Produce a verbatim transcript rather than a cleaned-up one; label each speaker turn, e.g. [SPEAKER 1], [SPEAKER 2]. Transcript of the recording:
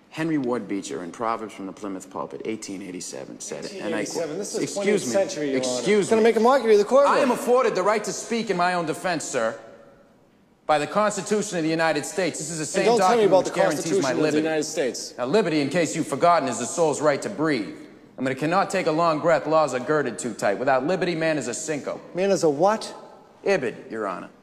[SPEAKER 1] Henry Ward Beecher in Proverbs from the Plymouth Pulpit, eighteen eighty-seven, said it, and I quote,
[SPEAKER 2] This is the
[SPEAKER 1] excuse
[SPEAKER 2] twentieth
[SPEAKER 1] me,
[SPEAKER 2] century, Your
[SPEAKER 1] excuse
[SPEAKER 2] Honor.
[SPEAKER 1] me.
[SPEAKER 2] Going to make a mockery of the court.
[SPEAKER 1] I am afforded the right to speak in my own defense, sir, by the Constitution of the United States. This is the same
[SPEAKER 2] and don't tell me
[SPEAKER 1] document
[SPEAKER 2] about
[SPEAKER 1] which
[SPEAKER 2] the
[SPEAKER 1] guarantees
[SPEAKER 2] Constitution
[SPEAKER 1] my
[SPEAKER 2] of the
[SPEAKER 1] liberty.
[SPEAKER 2] United States.
[SPEAKER 1] Now, liberty, in case you've forgotten, is the soul's right to breathe. I mean, it cannot take a long breath. Laws are girded too tight. Without liberty, man is a cinco.
[SPEAKER 2] Man is a what?
[SPEAKER 1] Ibid, Your Honor.